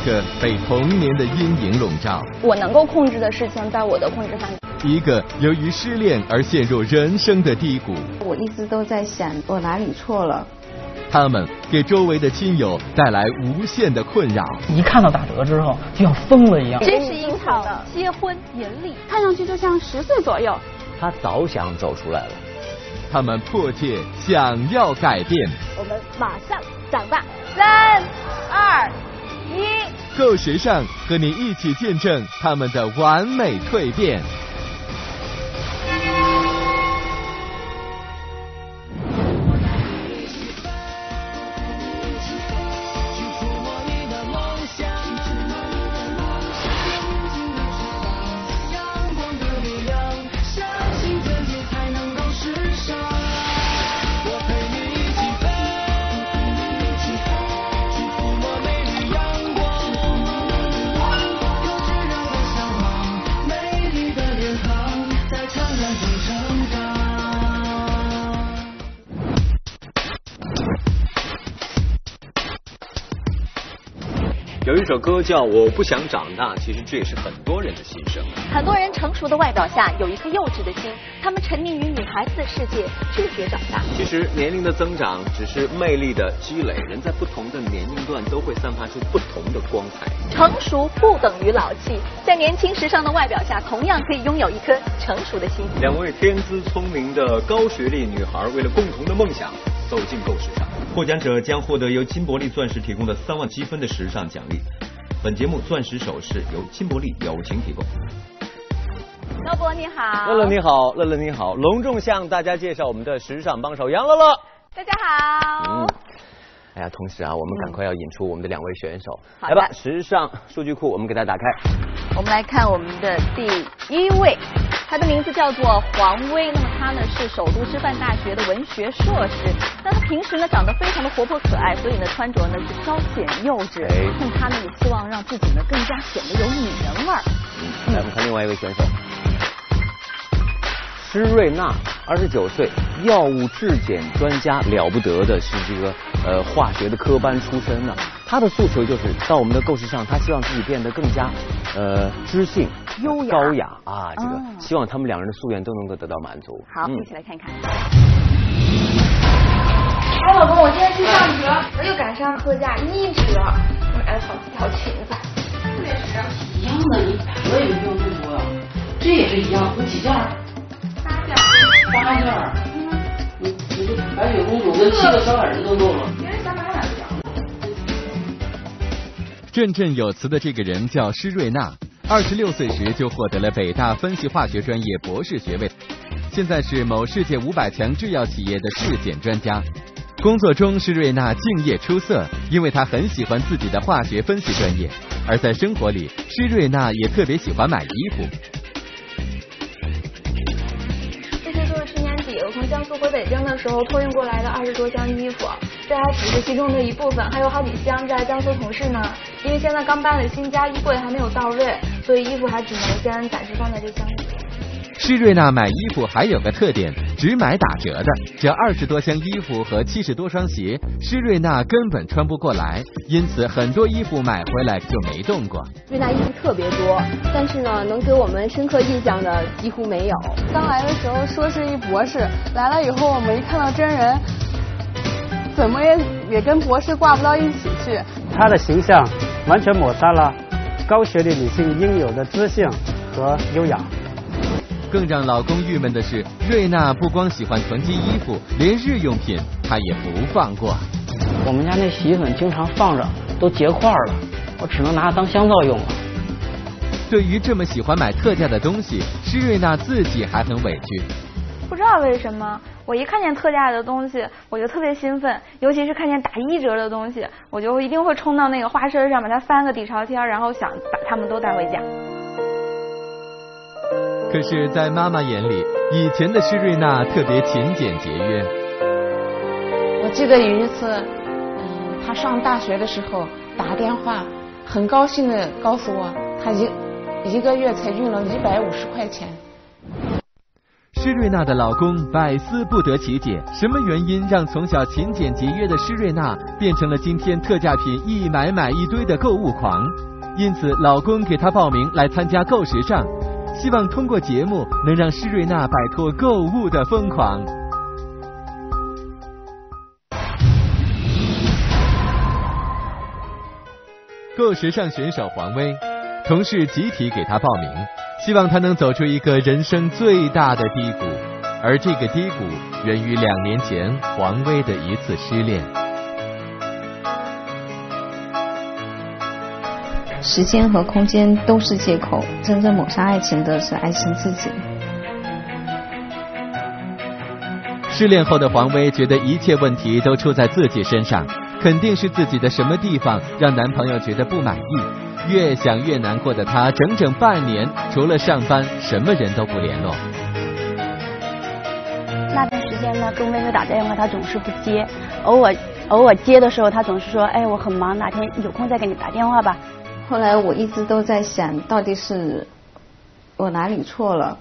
个被童年的阴影笼罩， 我能够控制的事情在我的控制范围。 一个由于失恋而陷入人生的低谷。 我一直都在想，我哪里错了？ 他们给周围的亲友带来无限的困扰。 一看到打折之后，就像疯了一样。 这是一场结婚典礼，看上去就像10岁左右。 他早想走出来了。 他们迫切想要改变。 我们马上长大，3、2、1， 够时尚，和你一起见证他们的完美蜕变。 有一首歌叫《我不想长大》，其实这也是很多人的心声。 很多人成熟的外表下有一颗幼稚的心，他们沉溺于女孩子的世界，拒绝长大。 其实年龄的增长只是魅力的积累，人在不同的年龄段都会散发出不同的光彩。 成熟不等于老气，在年轻时尚的外表下，同样可以拥有一颗成熟的心。 两位天资聪明的高学历女孩，为了共同的梦想，走进够时尚。获奖者将获得由金伯利钻石提供的3万积分的时尚奖励。本节目钻石首饰由金伯利友情提供。 乐博你好。 乐乐你好，乐乐你好，隆重向大家介绍我们的时尚帮手杨乐乐。 大家好。 哎呀，同时啊，我们赶快要引出我们的2位选手。 来吧，时尚数据库我们给它打开。 我们来看我们的第1位，他的名字叫做黄威。那么他呢是首都师范大学的文学硕士。那他平时呢长得非常的活泼可爱，所以呢穿着呢是稍显幼稚。那么他呢也希望让自己呢更加显得有女人味儿。 来我们看另外一位选手。施瑞娜，29岁，药物质检专家，了不得的是这个化学的科班出身呢。她的诉求就是到我们的够时尚，她希望自己变得更加知性、 优雅、 高雅啊，这个希望他们2人的夙愿都能够得到满足。 好，一起来看看。 老公，我今天去上学，我又赶上特价1折，我买了好几条裙子，特别实。 一样的，你100个也不用这么多呀，这也是一样，有几件？8件。8件。你这白雪公主跟7个小矮人都够了。 别人300还买不着。 振振有词的这个人叫施瑞娜，26岁时就获得了北大分析化学专业博士学位，现在是某世界500强制药企业的质检专家。工作中，施瑞娜敬业出色，因为她很喜欢自己的化学分析专业。而在生活里，施瑞娜也特别喜欢买衣服。 这些都是去年底我从江苏回北京的时候托运过来的20多箱衣服，这还只是其中的一部分，还有好几箱在江苏同事呢。因为现在刚搬了新家，衣柜还没有到位，所以衣服还只能先暂时放在这箱里。 施瑞娜买衣服还有个特点，只买打折的。这20多箱衣服和70多双鞋，施瑞娜根本穿不过来，因此很多衣服买回来就没动过。 瑞娜衣服特别多，但是呢，能给我们深刻印象的几乎没有。刚来的时候说是一博士，来了以后我们一看到真人，怎么也跟博士挂不到一起去。 她的形象完全抹杀了高学历女性应有的知性和优雅。 更让老公郁闷的是，瑞娜不光喜欢囤积衣服，连日用品她也不放过。 我们家那洗衣粉经常放着，都结块了，我只能拿它当香皂用了。 对于这么喜欢买特价的东西，施瑞娜自己还很委屈。 不知道为什么，我一看见特价的东西，我就特别兴奋，尤其是看见打1折的东西，我就一定会冲到那个花身上，把它翻个底朝天，然后想把它们都带回家。 可是，在妈妈眼里，以前的施瑞娜特别勤俭节约。 我记得有一次，她上大学的时候打电话，很高兴的告诉我，她一个月才用了150块钱。 施瑞娜的老公百思不得其解，什么原因让从小勤俭节约的施瑞娜变成了今天特价品一买买一堆的购物狂？因此，老公给她报名来参加购时尚，希望通过节目能让施瑞娜摆脱购物的疯狂。购时尚选手黄薇，同事集体给她报名，希望她能走出一个人生最大的低谷，而这个低谷源于2年前黄薇的一次失恋。 时间和空间都是借口，真正抹杀爱情的是爱情自己。 失恋后的黄薇觉得一切问题都出在自己身上，肯定是自己的什么地方让男朋友觉得不满意。越想越难过的她，整整半年除了上班，什么人都不联络。 那段时间呢，跟薇薇打电话，她总是不接，偶尔接的时候，她总是说：“哎，我很忙，哪天有空再给你打电话吧。” 后来我一直都在想，到底是我哪里错了？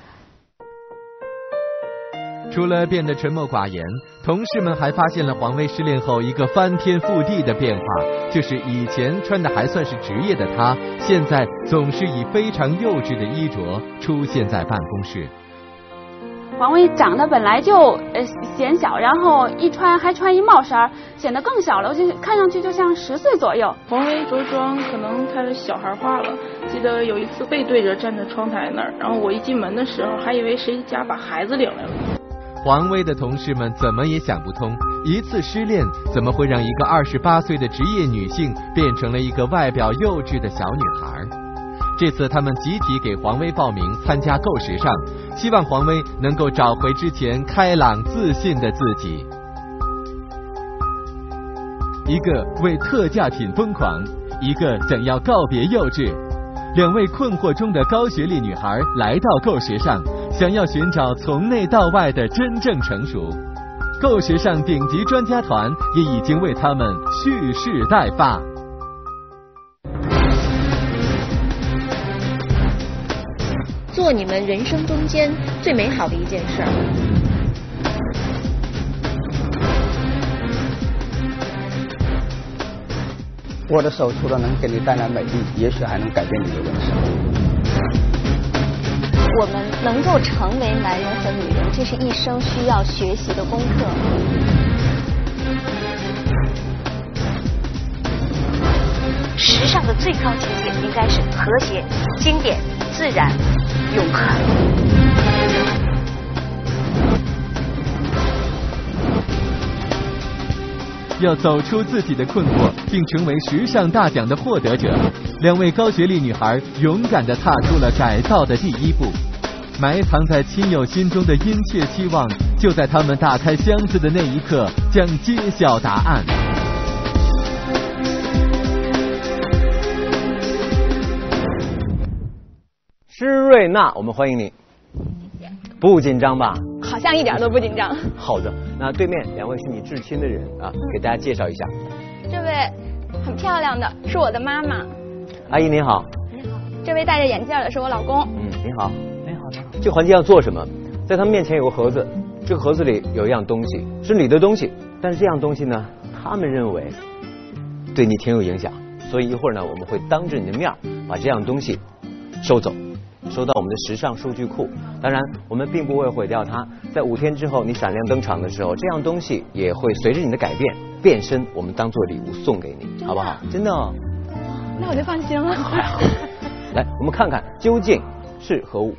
除了变得沉默寡言，同事们还发现了黄薇失恋后一个翻天覆地的变化，就是以前穿的还算是职业的她，现在总是以非常幼稚的衣着出现在办公室。 黄薇长得本来就显小，然后还穿一帽衫，显得更小了，就看上去就像10岁左右。 黄薇着装可能太小孩化了，记得有一次背对着站在窗台那儿，然后我一进门的时候还以为谁家把孩子领来了。 黄薇的同事们怎么也想不通，一次失恋怎么会让一个28岁的职业女性变成了一个外表幼稚的小女孩。这次他们集体给黄薇报名参加购时尚，希望黄薇能够找回之前开朗自信的自己。一个为特价品疯狂，一个想要告别幼稚。2位困惑中的高学历女孩来到购时尚，想要寻找从内到外的真正成熟。购时尚顶级专家团也已经为他们蓄势待发。 做你们人生中间最美好的一件事儿。 我的手除了能给你带来美丽，也许还能改变你的人生。 我们能够成为男人和女人，这是一生需要学习的功课。时尚的最高境界应该是和谐、经典、自然、永恒。 要走出自己的困惑，并成为时尚大奖的获得者，2位高学历女孩勇敢地踏出了改造的第一步。埋藏在亲友心中的殷切期望，就在他们打开箱子的那一刻将揭晓答案。 施瑞娜，我们欢迎你。不紧张吧？ 好像一点都不紧张。 好的，那对面2位是你至亲的人啊，给大家介绍一下。 这位很漂亮的是我的妈妈。 阿姨你好。 你好。这位戴着眼镜的是我老公。 你好。你好。这个环节要做什么？在他们面前有个盒子，这个盒子里有一样东西，是你的东西，但是这样东西呢，他们认为对你挺有影响，所以一会儿呢，我们会当着你的面把这样东西收走。收到我们的时尚数据库，当然我们并不会毁掉它。在5天之后你闪亮登场的时候，这样东西也会随着你的改变变身，我们当做礼物送给你，好不好？真的哦。 那我就放心了。 来，我们看看究竟是何物。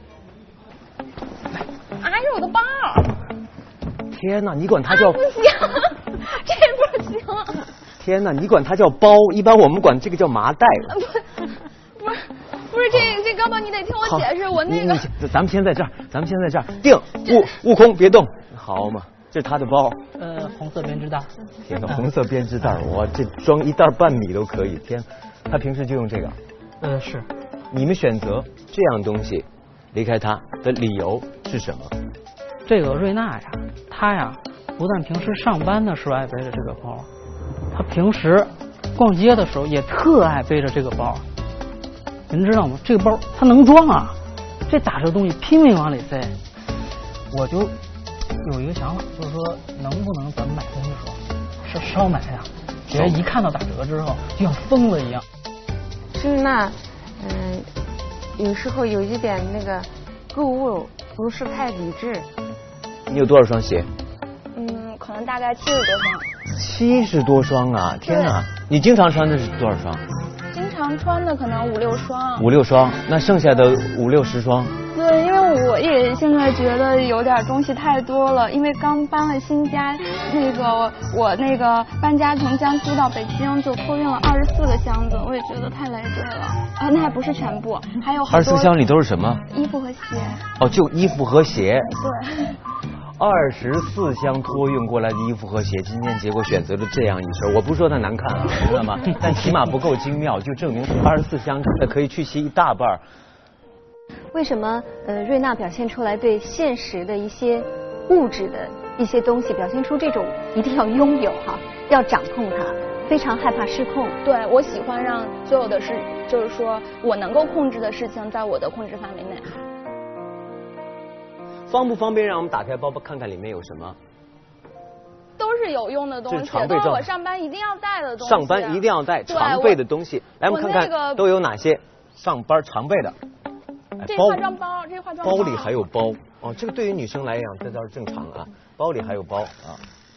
哎呦，我的包！ 天哪，你管它叫？ 不行，这不行。 天哪，你管它叫包？一般我们管这个叫麻袋。 不是这高包，你得听我解释。我那个， 咱们先在这儿，定悟空别动，好嘛？这是他的包。 红色编织袋。 天哪，红色编织袋，我这装1袋半米都可以。天，他平时就用这个。 是。 你们选择这样东西离开他的理由是什么？ 这个瑞娜呀，她呀不但平时上班的时候爱背着这个包，她平时逛街的时候也特爱背着这个包。您知道吗？这个包它能装啊，这打这东西拼命往里塞。 我就有一个想法，就是说能不能咱们买东西的时候少买呀？觉得一看到打折之后就像疯了一样。 是那，有时候有一点那个购物不是太理智。 你有多少双鞋？ 可能大概70多双。 70多双啊！天哪！你经常穿的是多少双？ 经常穿的可能5、6双。 5、6双，那剩下的5、60双？ 对，因为我也现在觉得有点东西太多了，因为刚搬了新家，我那个搬家从江苏到北京就托运了24个箱子，我也觉得太累赘了。啊，那还不是全部，还有很多。 24箱里都是什么？ 衣服和鞋。 哦，就衣服和鞋。 对。 24箱托运过来的衣服和鞋，今天结果选择了这样一身，我不是说它难看啊，知道吗？但起码不够精妙，就证明24箱可以去洗一大半。 为什么瑞娜表现出来对现实的一些物质的一些东西表现出这种一定要拥有哈，要掌控它，非常害怕失控。 对，我喜欢让所有的事，就是说我能够控制的事情在我的控制范围内。 方不方便让我们打开包包看看里面有什么？ 都是有用的东西，都是我上班一定要带的东西。 上班一定要带常备的东西，来我们看看都有哪些上班常备的。 这化妆包，这化妆包。 包里还有包哦，这个对于女生来讲这倒是正常啊。包里还有包啊。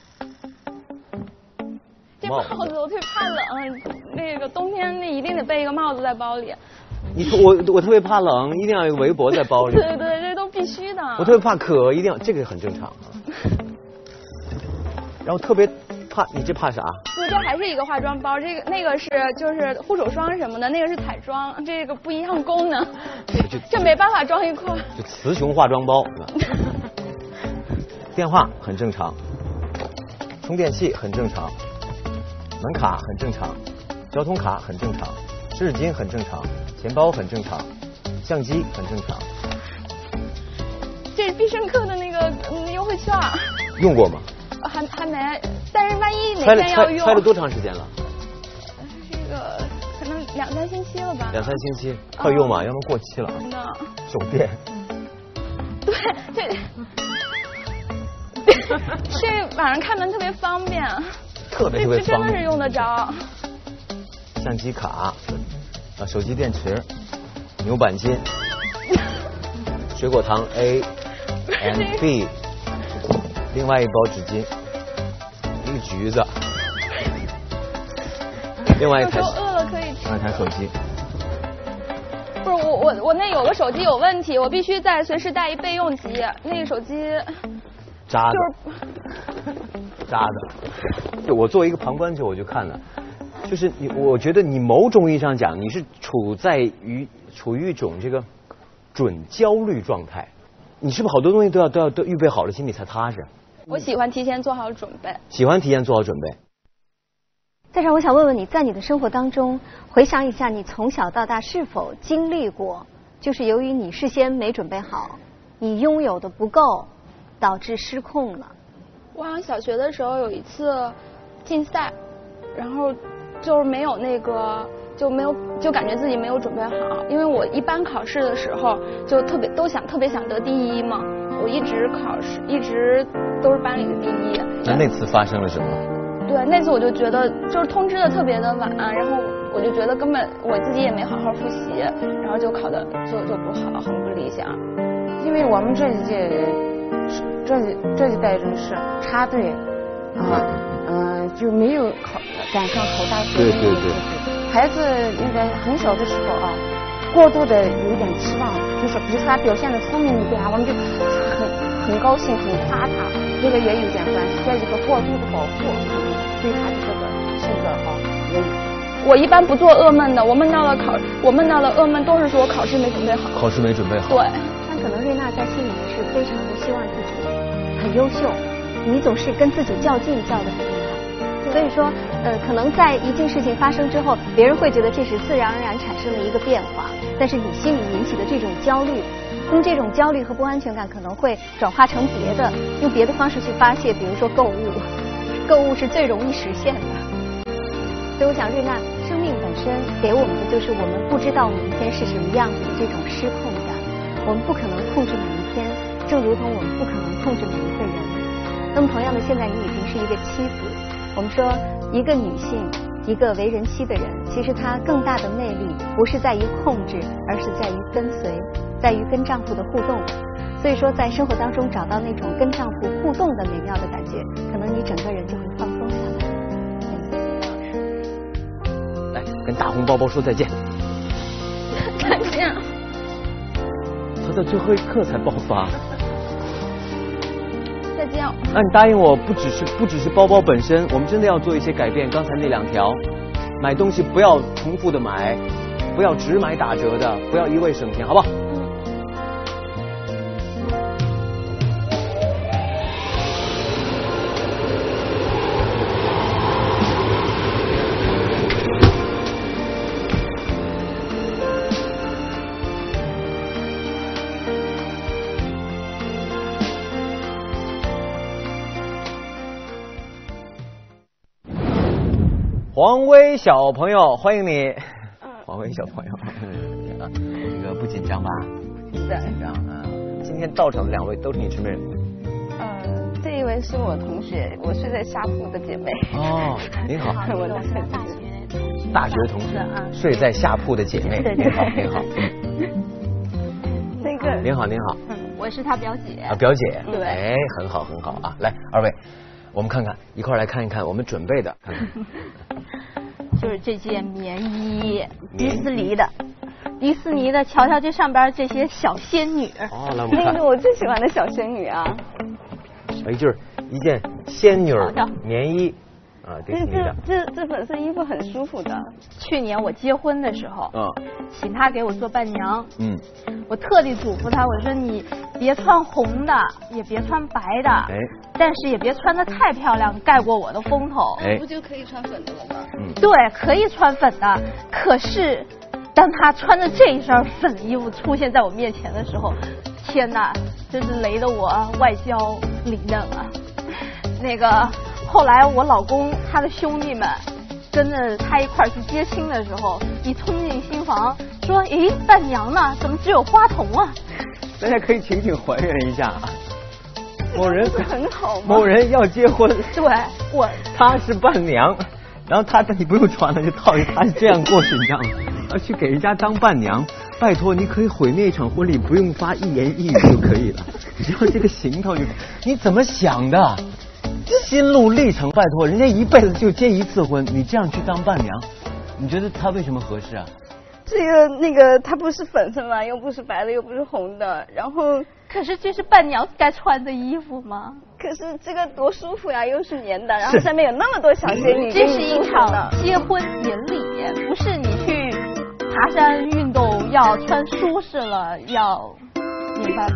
这帽子我特别怕冷，那个冬天那一定得备一个帽子在包里。 我特别怕冷，一定要有围脖在包里。 对对，这都必须的。 我特别怕渴，一定要这个很正常啊。然后特别怕，你这怕啥？ 不，这还是一个化妆包，那个是就是护手霜什么的，那个是彩妆，这个不一样功能，这没办法装一块。 就雌雄化妆包。电话很正常，充电器很正常，门卡很正常，交通卡很正常，湿纸巾很正常，钱包很正常，相机很正常。 这是必胜客的那个优惠券。 用过吗？ 还没，但是万一哪天要用。 揣了多长时间了？ 这个可能2、3星期了吧。 2、3星期，快用嘛，要不然过期了。 真的。 手电。 对，这晚上开门特别方便。 特别方便。 这真的是用得着。 相机卡，手机电池，牛板筋，水果糖 A、B。另外一包纸巾，一个橘子，另外一台饿了可以吃。 另外一台手机。 不是我那有个手机有问题，我必须随时带一备用机，那个手机渣的，渣的。对，我作为一个旁观者，我就看了，就是我觉得你某种意义上讲，你是处于一种这个准焦虑状态。你是不是好多东西都要预备好了，心里才踏实？ 我喜欢提前做好准备。 喜欢提前做好准备。 再者，我想问问你，在你的生活当中，回想一下，你从小到大是否经历过，就是由于你事先没准备好，你拥有的不够，导致失控了？ 我好像小学的时候有一次竞赛，然后就是没有那个。就感觉自己没有准备好，因为我一般考试的时候就特别想得第一嘛，我一直考试一直都是班里的第一。 那次发生了什么？ 对，那次我就觉得就是通知的特别的晚，然后我就觉得根本我自己也没好好复习，然后就考的就不好，很不理想。 因为我们这一届人，这一代人是插队就没有赶上考大学。 对。 孩子那个很小的时候啊，过度的有一点期望，就是比如说他表现的聪明一点，我们就很高兴，很夸他，这个也有点关系。再一个过度的保护，对他的这个性格也有。 我一般不做噩梦的，我梦到了噩梦都是说考试没准备好。 考试没准备好。 对。 但可能瑞娜在心里面是非常的希望自己很优秀，你总是跟自己较劲，较得很厉害。所以说，可能在一件事情发生之后，别人会觉得这是自然而然产生了一个变化，但是你心里引起的这种焦虑，这种焦虑和不安全感可能会转化成别的，用别的方式去发泄，比如说购物是最容易实现的。所以我想，瑞娜，生命本身给我们的就是我们不知道明天是什么样子的这种失控感，我们不可能控制每一天， 正如同我们不可能控制每一个人。那么同样的，现在你已经是一个妻子。我们说，一个女性，一个为人妻的人，其实她更大的魅力不是在于控制，而是在于跟随，在于跟丈夫的互动。所以说，在生活当中找到那种跟丈夫互动的美妙的感觉，可能你整个人就会放松下来。 来，跟大红包包说再见。 再见。 他到最后一刻才爆发。 再见。 那你答应我，不只是包包本身，我们真的要做一些改变。刚才那2条，买东西不要重复的买，不要只买打折的，不要一味省钱，好不好？黄威小朋友，欢迎你。黄威小朋友，这个不紧张吧？不紧张啊。今天到场的2位都是你什么人？ 这一位是我同学，我睡在下铺的姐妹。 哦，您好。 我的大学同学，睡在下铺的姐妹。您好，您好。 那个。 您好，您好。 我是她表姐。 啊，表姐。 对。 哎，很好，很好啊。来，2位，我们看看，一块来看一看我们准备的。看看就是这件棉衣，迪士尼的，瞧瞧这上边这些小仙女。 哦，来我们看。 那是我最喜欢的小仙女啊。 哎，就是一件仙女棉衣啊，迪士尼的。 这本身衣服很舒服的。 去年我结婚的时候，请她给我做伴娘。我特地嘱咐她，我说你别穿红的，也别穿白的，但是也别穿得太漂亮，盖过我的风头。 不就可以穿粉的了吗？ 对，可以穿粉的。可是，当她穿着这一身粉衣服出现在我面前的时候，天哪，真是雷得我外焦里嫩啊！那个后来我老公他的兄弟们跟着他一块去接亲的时候，一冲进新房说：“咦，伴娘呢？怎么只有花童啊？” 大家可以情景还原一下啊。某人很好， 某人要结婚， 对， 他是伴娘，然后你不用穿了，就套一他是这样过去，你知道吗？要去给人家当伴娘，拜托你可以毁灭一场婚礼，不用发一言一语就可以了，只要这个行头就。你怎么想的？心路历程，拜托，人家一辈子就结一次婚，你这样去当伴娘，你觉得他为什么合适啊？ 那个，它不是粉色嘛，又不是白的，又不是红的，然后， 可是这是伴娘该穿的衣服吗？ 可是这个多舒服呀，又是棉的，然后上面有那么多小仙女。 这是一场结婚典礼，不是你去爬山运动要穿舒适了，要明白吗？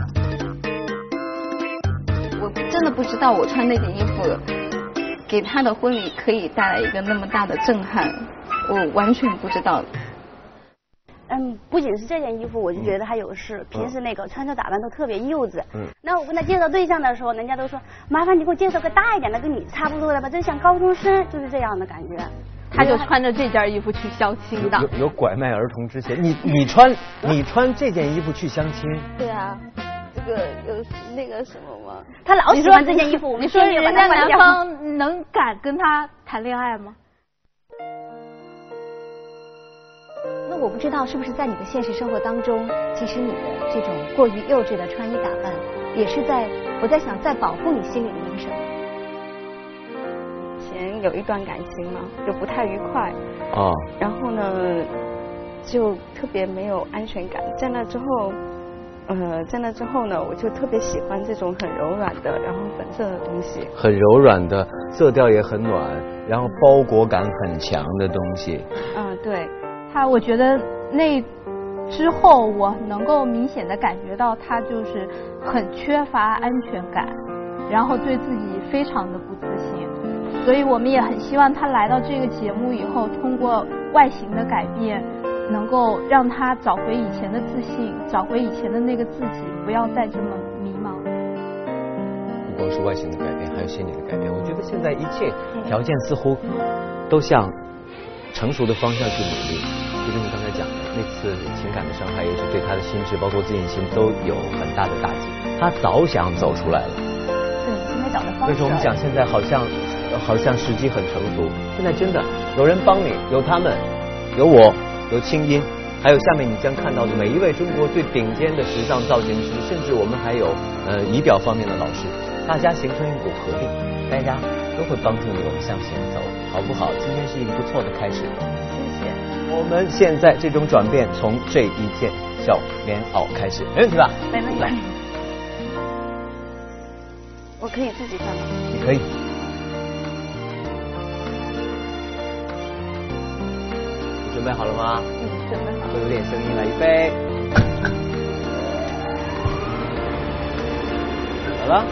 我真的不知道我穿那件衣服给他的婚礼可以带来一个那么大的震撼，我完全不知道。 不仅是这件衣服，我就觉得他有事。平时那个穿着打扮都特别幼稚。那我跟他介绍对象的时候，人家都说麻烦你给我介绍个大一点的，跟你差不多的吧，就像高中生，就是这样的感觉。 他就穿着这件衣服去相亲的。 有拐卖儿童之嫌。你穿这件衣服去相亲？ 对啊，这个有那个什么吗？ 他老喜欢这件衣服，我们你说人家男方能敢跟他谈恋爱吗？ 那我不知道是不是在你的现实生活当中，其实你的这种过于幼稚的穿衣打扮，也是我在想在保护你心里的一个什么？ 以前有一段感情嘛，就不太愉快。然后呢，就特别没有安全感。在那之后呢，我就特别喜欢这种很柔软的，然后粉色的东西。 很柔软的，色调也很暖，然后包裹感很强的东西。 对。 我觉得那之后，我能够明显的感觉到他就是很缺乏安全感，然后对自己非常的不自信。所以我们也很希望他来到这个节目以后，通过外形的改变，能够让他找回以前的自信，找回以前的那个自己，不要再这么迷茫。 不光是外形的改变，还有心理的改变。我觉得现在一切条件似乎都向成熟的方向去努力，就跟你刚才讲的。 那次情感的伤害，也是对他的心智包括自信心都有很大的打击。他早想走出来了。 对，应该找的方式。 为什么我们讲现在好像时机很成熟？现在真的有人帮你，有他们，有我，有清音，还有下面你将看到的每一位中国最顶尖的时尚造型师，甚至我们还有仪表方面的老师，大家形成一股合力，大家都会帮助你我们向前走，好不好？今天是一个不错的开始。 谢谢。 我们现在这种转变从这一件小棉袄开始，没问题吧？ 没问题。 来， 我可以自己穿吗？ 你可以。你准备好了吗？ 准备好了。 会有点声音，来，预备。好了。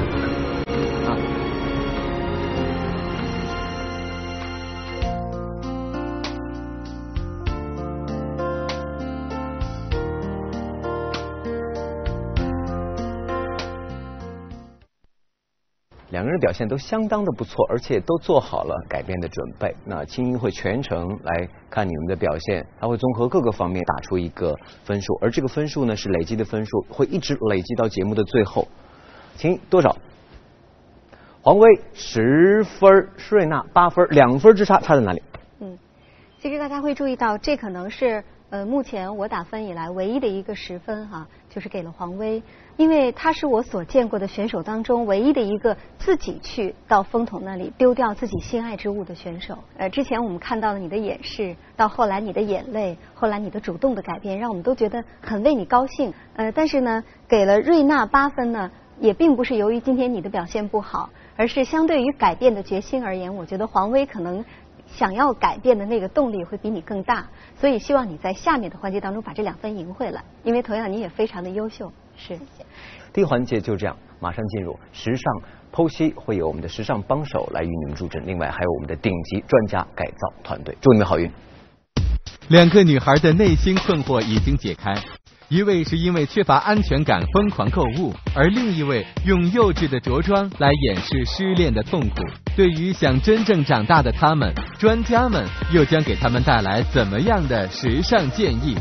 两个人表现都相当的不错，而且都做好了改变的准备。那清音会全程来看你们的表现，他会综合各个方面打出一个分数，而这个分数呢是累积的分数，会一直累积到节目的最后。清音多少？黄薇10分，施瑞娜8分，2分之差，差在哪里？ 其实大家会注意到，这可能是目前我打分以来唯一的一个10分哈，就是给了黄薇，因为她是我所见过的选手当中唯一的一个自己去到风筒那里丢掉自己心爱之物的选手。之前我们看到了你的演示，到后来你的眼泪，后来你的主动的改变，让我们都觉得很为你高兴。但是呢，给了瑞娜8分呢，也并不是由于今天你的表现不好，而是相对于改变的决心而言，我觉得黄薇可能想要改变的那个动力会比你更大，所以希望你在下面的环节当中把这2分赢回来，因为同样你也非常的优秀。是。 第一环节就这样，马上进入时尚剖析，会有我们的时尚帮手来与你们助阵，另外还有我们的顶级专家改造团队，祝你们好运。 2个女孩的内心困惑已经解开，一位是因为缺乏安全感疯狂购物，而另一位用幼稚的着装来掩饰失恋的痛苦。对于想真正长大的他们，专家们又将给他们带来怎么样的时尚建议？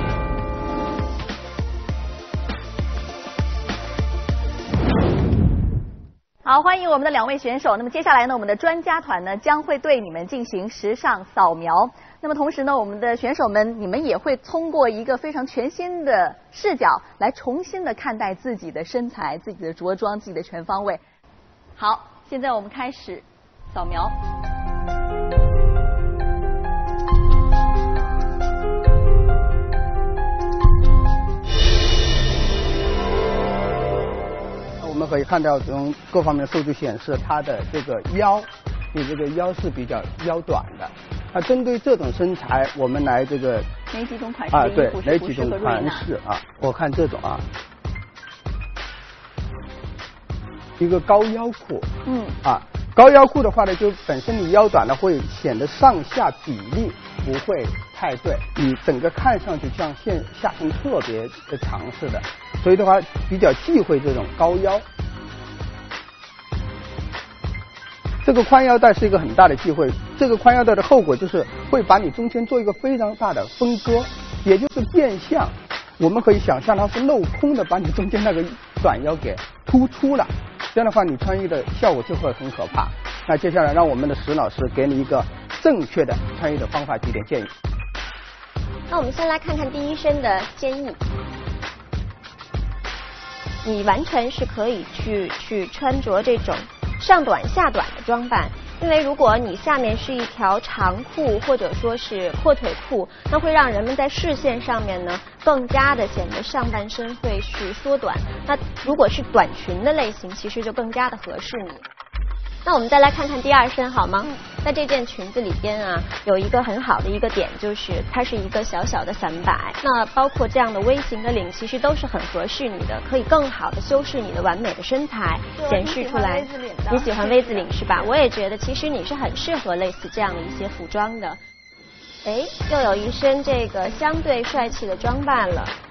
好，欢迎我们的2位选手。那么接下来呢，我们的专家团呢将会对你们进行时尚扫描。那么同时呢，我们的选手们，你们也会通过一个非常全新的视角来重新的看待自己的身材、自己的着装、自己的全方位。好，现在我们开始扫描。 我们可以看到，从各方面的数据显示，它的这个腰，你这个腰是比较腰短的。那针对这种身材，我们来这个哪几种款式的衣服是不适合瑞娜？对，哪几种款式啊？我看这种啊，一个高腰裤，高腰裤的话呢，就本身你腰短了，会显得上下比例不会太对，你整个看上去像下身特别的长似的，所以的话比较忌讳这种高腰。这个宽腰带是一个很大的忌讳，这个宽腰带的后果就是会把你中间做一个非常大的分割，也就是变相，我们可以想象它是镂空的，把你中间那个短腰给突出了。这样的话，你穿衣的效果就会很可怕。那接下来，让我们的石老师给你一个正确的穿衣的方法，几点建议。 那我们先来看看第一身的建议。你完全是可以去穿着这种上短下短的装扮，因为如果你下面是一条长裤或者说是阔腿裤，那会让人们在视线上面呢更加的显得上半身会是缩短。那如果是短裙的类型，其实就更加的合适你。那我们再来看看第二身好吗？在这件裙子里边啊，有一个很好的一个点，就是它是一个小小的伞摆。那包括这样的 V 型的领，其实都是很合适你的，可以更好的修饰你的完美的身材，显示出来。你喜欢 V 字领是吧？我也觉得，其实你是很适合类似这样的一些服装的。哎，又有一身这个相对帅气的装扮了。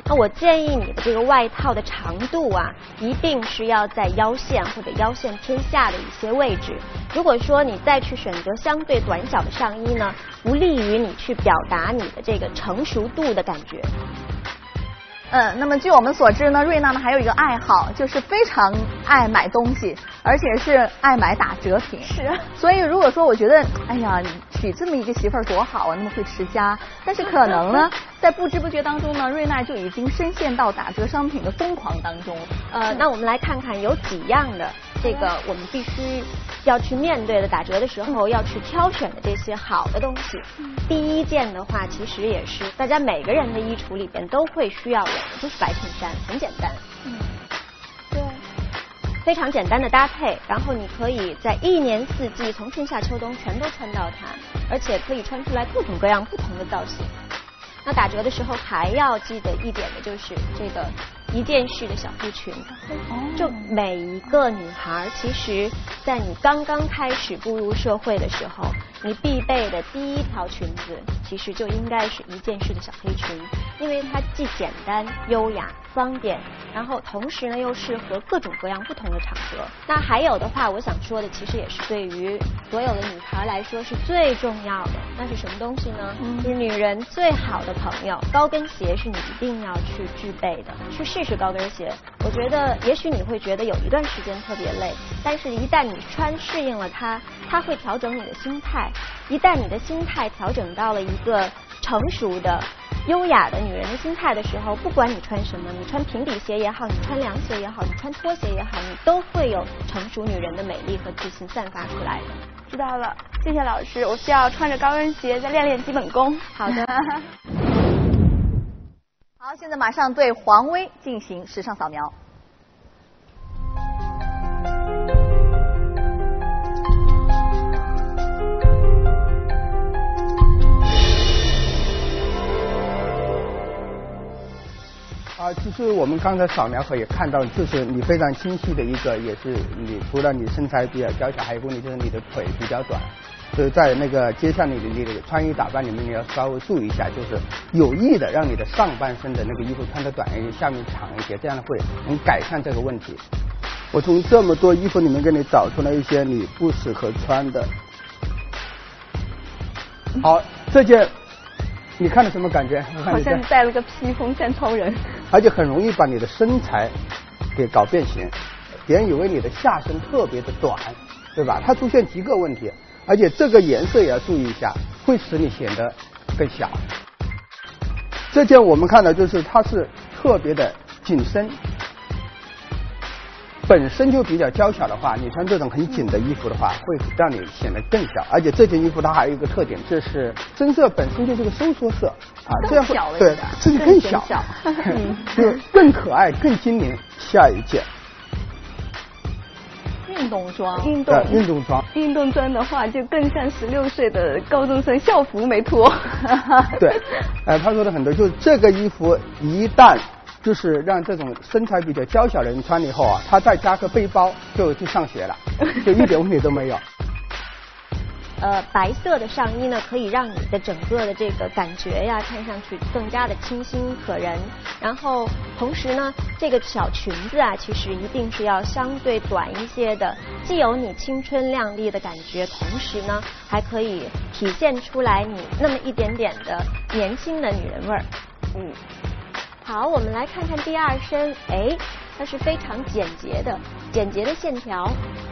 那我建议你的这个外套的长度啊，一定是要在腰线或者腰线偏下的一些位置。如果说你再去选择相对短小的上衣呢，不利于你去表达你的这个成熟度的感觉。 那么据我们所知呢，瑞娜呢还有一个爱好，就是非常爱买东西，而且是爱买打折品。是。所以如果说我觉得，哎呀，娶这么一个媳妇儿多好啊，那么会持家，但是可能呢，在不知不觉当中呢，瑞娜就已经深陷到打折商品的疯狂当中。 那我们来看看有几样的这个我们必须要去面对的打折的时候要去挑选的这些好的东西。第一件的话，其实也是大家每个人的衣橱里边都会需要有的，就是白衬衫，很简单。对，非常简单的搭配，然后你可以在一年四季，从春夏秋冬全都穿到它，而且可以穿出来各种各样不同的造型。那打折的时候还要记得一点的就是这个一件式的小黑裙。就每一个女孩，其实在你刚刚开始步入社会的时候，你必备的第一条裙子其实就应该是一件式的小黑裙，因为它既简单优雅方便，然后同时呢又适合各种各样不同的场合。那还有的话，我想说的其实也是对于所有的女孩来说是最重要的，那是什么东西呢？就是女人最好的朋友，高跟鞋是你一定要去具备的。去试试高跟鞋，我觉得也许你会觉得有一段时间特别累，但是一旦你穿适应了它，它会调整你的心态。一旦你的心态调整到了一个成熟的优雅的女人的心态的时候，不管你穿什么，你穿平底鞋也好，你穿凉鞋也好，你穿拖鞋也好，你都会有成熟女人的美丽和自信散发出来的。 知道了，谢谢老师，我需要穿着高跟鞋再练练基本功。 好的。 好，现在马上对黄薇进行时尚扫描。 其实我们刚才扫描后也看到，就是你非常清晰的一个，也是你除了你身材比较娇小，还有一个问题就是你的腿比较短，所以在那个接下来你的穿衣打扮里面你要稍微注意一下，就是有意的让你的上半身的那个衣服穿得短一些，下面长一些，这样会能改善这个问题。我从这么多衣服里面给你找出来一些你不适合穿的。好，这件你看的什么感觉？ 好像带了个披风像超人。 而且很容易把你的身材给搞变形，别人以为你的下身特别的短，对吧？它出现几个问题，而且这个颜色也要注意一下，会使你显得更小。这件我们看到就是它是特别的紧身，本身就比较娇小的话，你穿这种很紧的衣服的话，会让你显得更小。而且这件衣服它还有一个特点，这是深色本身就是个收缩色啊，这样会对自己更小，就更可爱、更精灵。下一件。 运动装， 运动装， 运动装的话就更像16岁的高中生校服没脱。 对，他说的很多，就是这个衣服一旦就是让这种身材比较娇小的人穿以后啊，他再加个背包就去上学了，就一点问题都没有。 白色的上衣呢，可以让你的整个的这个感觉呀，看上去更加的清新可人。然后同时呢，这个小裙子啊，其实一定是要相对短一些的，既有你青春靓丽的感觉，同时呢，还可以体现出来你那么一点点的年轻的女人味儿。好，我们来看看第二身，它是非常简洁的线条。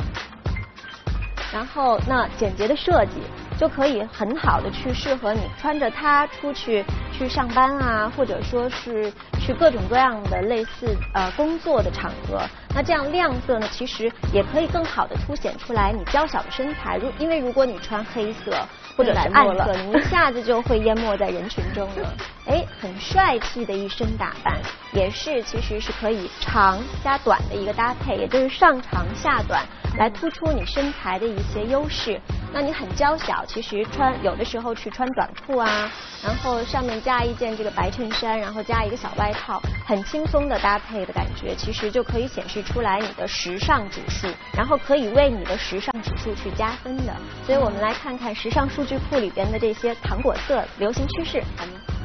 然后那简洁的设计就可以很好的去适合你穿着它出去上班啊，或者说是去各种各样的类似工作的场合。那这样亮色呢，其实也可以更好的凸显出来你娇小的身材。因为如果你穿黑色或者是暗色，你一下子就会淹没在人群中了。很帅气的一身打扮，也是其实是可以长加短的一个搭配，也就是上长下短，来突出你身材的一些优势。那你很娇小，其实有的时候去穿短裤啊，然后上面加一件这个白衬衫，然后加一个小外套，很轻松的搭配的感觉，其实就可以显示出来你的时尚指数，然后可以为你的时尚指数去加分的。所以我们来看看时尚数据库里边的这些糖果色流行趋势，好吗？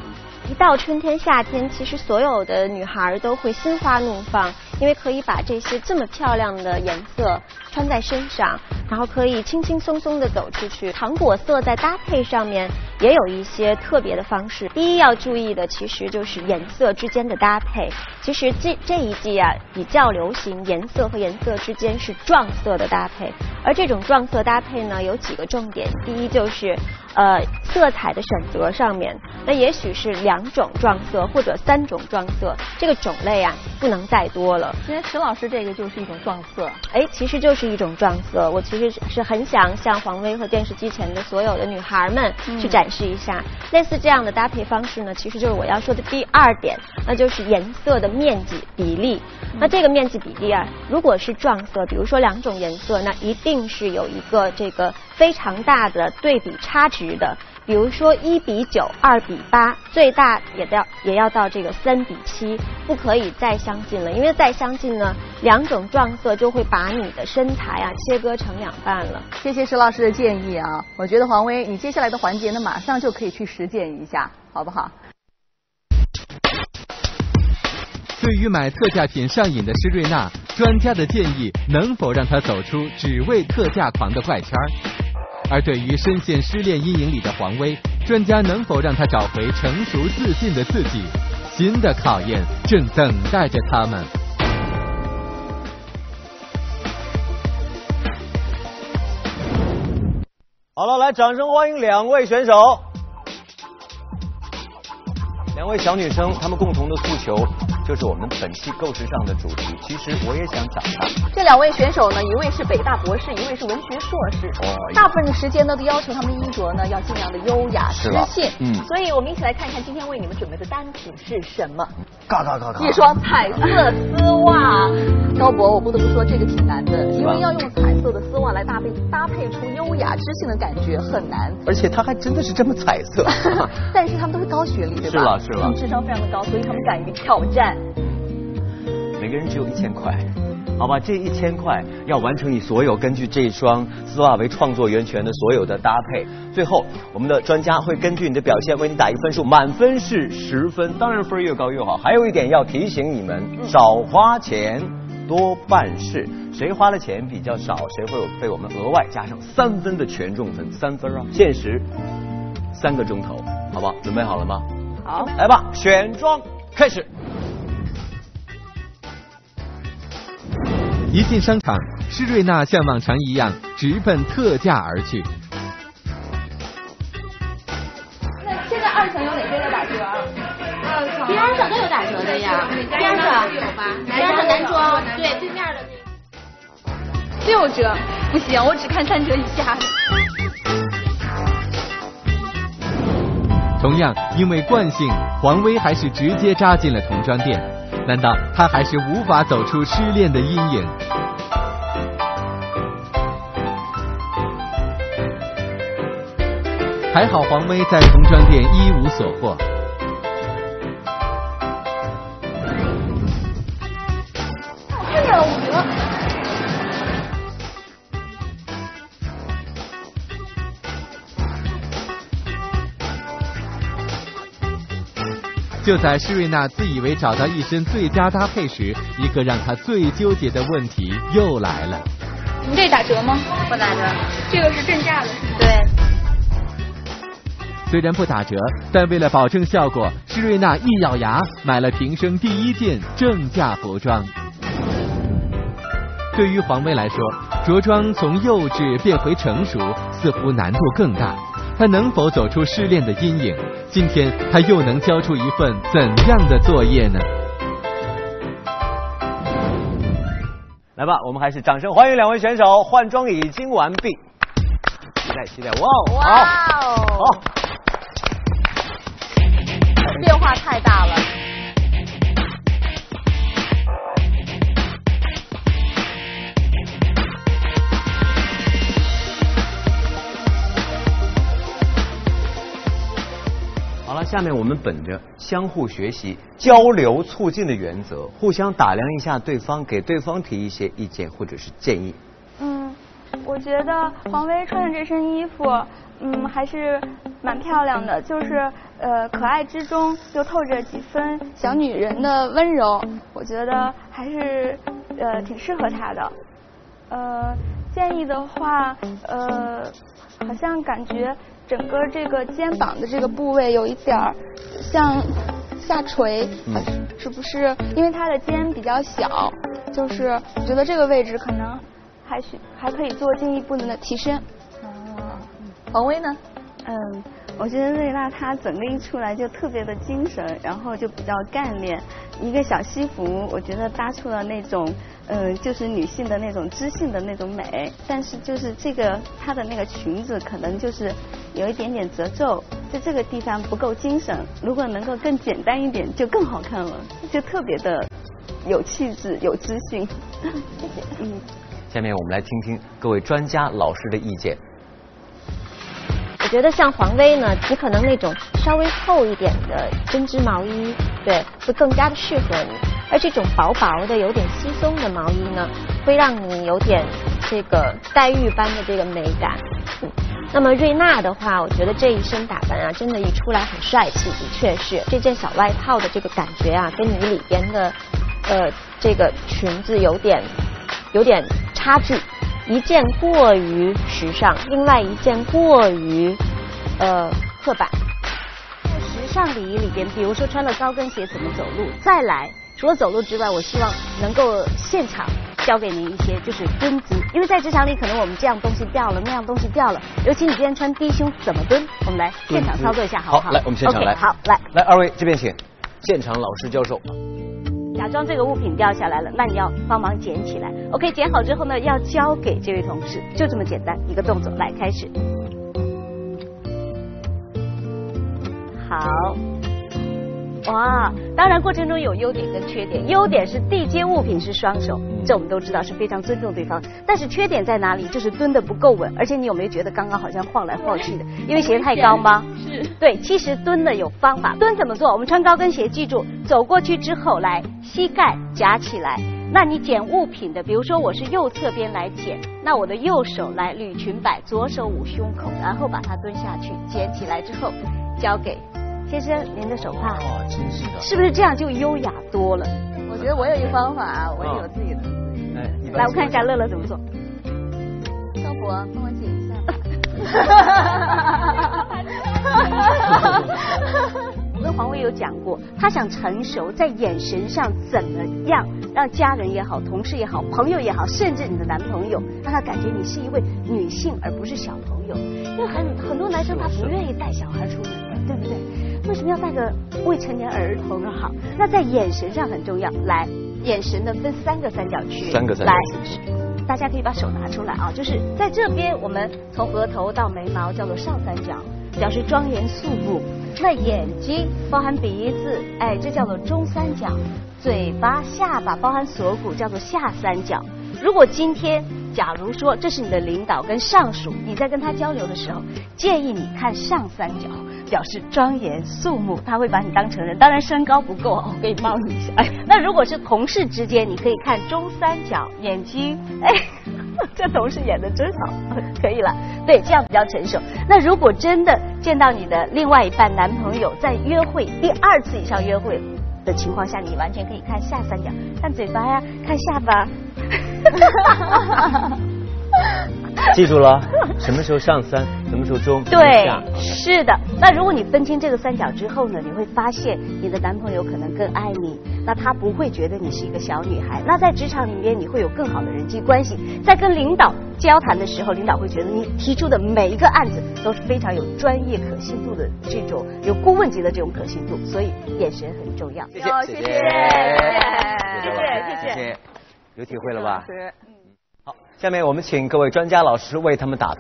一到春天、夏天，其实所有的女孩都会心花怒放，因为可以把这些这么漂亮的颜色穿在身上，然后可以轻轻松松的走出去。糖果色在搭配上面也有一些特别的方式。第一要注意的其实就是颜色之间的搭配。其实这一季啊比较流行颜色和颜色之间是撞色的搭配，而这种撞色搭配呢有几个重点。第一就是色彩的选择上面，那也许是2种撞色或者3种撞色，这个种类啊不能再多了。 今天石老师这个就是一种撞色， 其实就是一种撞色。我其实是很想向黄薇和电视机前的所有的女孩们去展示一下，类似这样的搭配方式呢，其实就是我要说的第2点，那就是颜色的面积比例。那这个面积比例啊，如果是撞色，比如说2种颜色，那一定是有一个这个非常大的对比差值的，比如说1比9、2比8，最大也要到这个3比7，不可以再相近了，因为再相近呢，2种撞色就会把你的身材啊切割成2半了。 谢谢石老师的建议啊，我觉得黄薇，你接下来的环节呢，马上就可以去实践一下，好不好？ 对于买特价品上瘾的施瑞娜，专家的建议能否让她走出只为特价狂的怪圈？而对于深陷失恋阴影里的黄薇，专家能否让她找回成熟自信的自己？新的考验正等待着他们。 好了，来，掌声欢迎2位选手。2位小女生，她们共同的诉求就是我们本期构时尚的主题。其实我也想长大。 这2位选手呢，一位是北大博士，一位是文学硕士。大部分的时间呢，都要求他们的衣着呢要尽量的优雅知性。所以我们一起来看看今天为你们准备的单品是什么。 嘎！ 一双彩色丝袜。高博，我不得不说这个挺难的，因为要用彩色的丝袜来搭配出优雅知性的感觉很难。 而且它还真的是这么彩色。 但是他们都是高学历，对吧？ 是了。 智商非常的高，所以他们敢于挑战。 每个人只有1000块，好吧？这1000块要完成你所有根据这双丝袜为创作源泉的所有的搭配。最后，我们的专家会根据你的表现为你打一个分数，满分是10分，当然分越高越好。还有一点要提醒你们，少花钱，多办事。谁花的钱比较少，谁会被我们额外加上3分的权重分，3分啊！限时3个钟头，好不好？准备好了吗？ 好， 来吧，选装开始。 一进商场，施瑞娜像往常一样直奔特价而去。 那现在2层有哪些在打折？2层边上都有打折的呀，边上有吧？边上男装，对，对面的那 6折，不行，我只看3折以下的。 同样，因为惯性，黄薇还是直接扎进了童装店。难道她还是无法走出失恋的阴影？还好黄薇在童装店一无所获。 我看见了5折。 就在施瑞娜自以为找到一身最佳搭配时，一个让她最纠结的问题又来了。 你这打折吗？ 不打折。 这个是正价的是吗？ 对。 虽然不打折，但为了保证效果，施瑞娜一咬牙买了平生第1件正价服装。对于黄薇来说，着装从幼稚变回成熟似乎难度更大。她能否走出失恋的阴影？今天她又能交出一份怎样的作业呢？ 来吧，我们还是掌声欢迎2位选手，换装已经完毕。期待，哇哦，好， 变化太大了。 好了，下面我们本着相互学习、交流促进的原则，互相打量一下对方，给对方提一些意见或者是建议。 我觉得黄薇穿的这身衣服，还是蛮漂亮的，就是可爱之中又透着几分小女人的温柔，我觉得还是挺适合她的。建议的话，好像感觉整个这个肩膀的这个部位有一点像下垂，是不是？因为她的肩比较小，就是我觉得这个位置可能还可以做进一步的提升。 黄薇呢？ 我觉得瑞娜她整个一出来就特别的精神，然后就比较干练。一个小西服，我觉得搭出了那种就是女性的那种知性的那种美。但是就是这个她的那个裙子可能就是有一点点褶皱，在这个地方不够精神。如果能够更简单一点，就更好看了，就特别的有气质、有知性。谢谢。 下面我们来听听各位专家老师的意见。 我觉得像黄薇呢，极可能那种稍微厚一点的针织毛衣，对，会更加的适合你。而这种薄薄的、有点稀松的毛衣呢，会让你有点这个黛玉般的这个美感。那么瑞娜的话，我觉得这一身打扮啊，真的一出来很帅气，的确是这件小外套的这个感觉啊，跟你里边的这个裙子有点差距。一件过于时尚，另外一件过于刻板。在时尚礼仪里边，比如说穿了高跟鞋怎么走路，再来除了走路之外，我希望能够现场教给您一些就是蹲姿，因为在职场里可能我们这样东西掉了，那样东西掉了，尤其你今天穿低胸怎么蹲，我们来现场操作一下好不好？ 好，来我们现场来， okay, 好来二位这边请，现场老师教授。 假装这个物品掉下来了，那你要帮忙捡起来。OK， 捡好之后呢，要交给这位同事，就这么简单一个动作。来，开始。好。哇，当然过程中有优点跟缺点。优点是递接物品是双手，这我们都知道是非常尊重对方。但是缺点在哪里？就是蹲得不够稳，而且你有没有觉得刚刚好像晃来晃去的？因为鞋太高吗？是。对，其实蹲的有方法。蹲怎么做？我们穿高跟鞋，记住走过去之后，来膝盖夹起来。那你捡物品的，比如说我是右侧边来捡，那我的右手来捋裙摆，左手捂胸口，然后把它蹲下去，捡起来之后交给。先生，您的手帕， 真是的， 是不是这样就优雅多了？ 我觉得我有一个方法，我有自己的。 来，我看一下乐乐怎么做。 少博，帮我剪一下吧。 我跟黄薇有讲过，她想成熟，在眼神上怎么样让家人也好、同事也好、朋友也好，甚至你的男朋友，让他感觉你是一位女性，而不是小朋友。因为很多男生他不愿意带小孩出门，对不对？为什么要带个未成年儿童呢？好，那在眼神上很重要。来，眼神呢分3个三角区，来，大家可以把手拿出来啊，就是在这边，我们从额头到眉毛叫做上三角，表示庄严肃穆。那眼睛包含鼻子，哎，这叫做中三角；嘴巴、下巴包含锁骨，叫做下三角。如果今天假如说这是你的领导跟上属，你在跟他交流的时候，建议你看上三角，表示庄严肃穆，他会把你当成人。当然身高不够，我给你帮你一下。那如果是同事之间，你可以看中三角，眼睛，哎，这同事演的真好，可以了，对，这样比较成熟。那如果真的见到你的另外一半男朋友在约会第2次以上约会的情况下，你完全可以看下三角，看嘴巴呀，看下巴。 记住了，什么时候上3，什么时候中， 对，是的。那如果你分清这个三角之后呢，你会发现你的男朋友可能更爱你，那他不会觉得你是一个小女孩。那在职场里面，你会有更好的人际关系。在跟领导交谈的时候，领导会觉得你提出的每一个案子都是非常有专业可信度的，这种有顾问级的这种可信度，所以眼神很重要。 谢谢，谢谢，谢谢，有体会了吧？好，下面我们请各位专家老师为他们打分。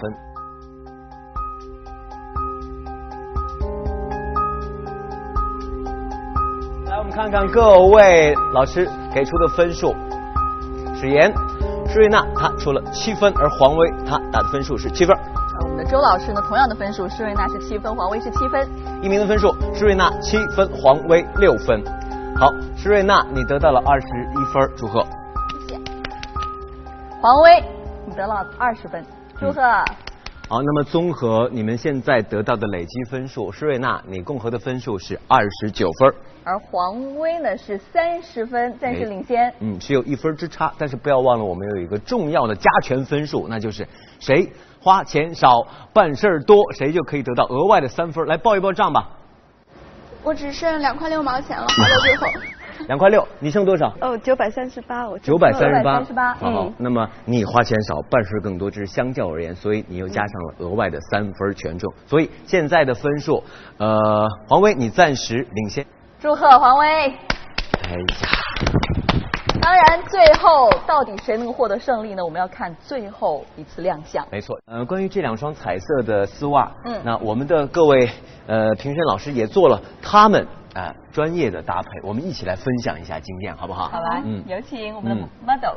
来，我们看看各位老师给出的分数。史岩、施瑞娜她出了7分，而黄薇她打的分数是7分。 我们的周老师呢，同样的分数，施瑞娜是7分，黄薇是7分。 一鸣的分数，施瑞娜7分，黄薇6分。好，施瑞娜你得到了21分，祝贺。 黄薇，你得了20分，祝贺。 好，那么综合你们现在得到的累积分数，施瑞娜你共和的分数是29分， 而黄薇呢是30分，暂时领先。 只有1分之差，但是不要忘了我们有一个重要的加权分数，那就是谁花钱少办事儿多，谁就可以得到额外的3分。来报一报账吧。 我只剩2块6毛钱了，花到最后。 2块6，你剩多少 ？938，我 938。好，那么你花钱少，办事更多，这是相较而言，所以你又加上了额外的3分权重，所以现在的分数，黄薇你暂时领先。 祝贺黄薇。 哎呀， 当然最后到底谁能够获得胜利呢？我们要看最后一次亮相。 没错，关于这2双彩色的丝袜，那我们的各位评审老师也做了他们专业的搭配，我们一起来分享一下经验，好不好？ 好来，有请我们的 model。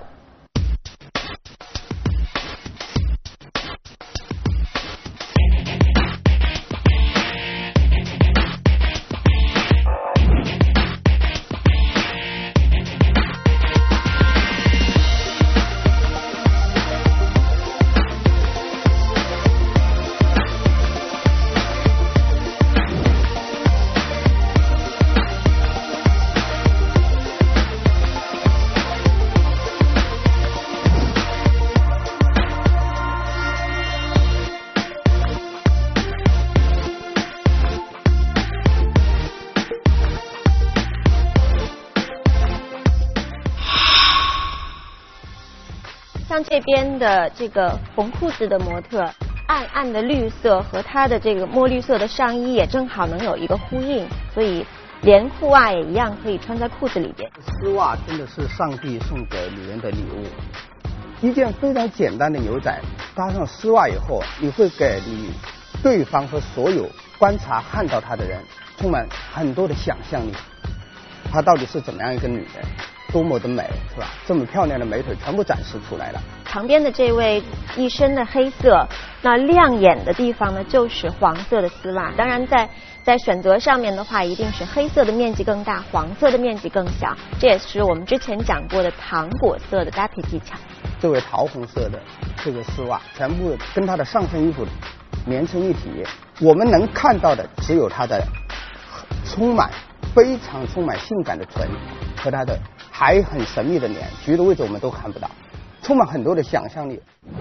像这边的这个红裤子的模特，暗暗的绿色和她的这个墨绿色的上衣也正好能有一个呼应，所以连裤袜也一样可以穿在裤子里边。 丝袜真的是上帝送给女人的礼物，一件非常简单的牛仔搭上丝袜以后，你会给你对方和所有观察看到她的人充满很多的想象力，她到底是怎么样一个女人，多么的美，是吧？这么漂亮的美腿全部展示出来了。 旁边的这位一身的黑色，那亮眼的地方呢就是黄色的丝袜。当然在选择上面的话，一定是黑色的面积更大，黄色的面积更小。这也是我们之前讲过的糖果色的搭配技巧。 这位桃红色的这个丝袜，全部跟她的上身衣服连成一体，我们能看到的只有她的非常充满性感的唇和她的还很神秘的脸，局的位置我们都看不到，充满很多的想象力。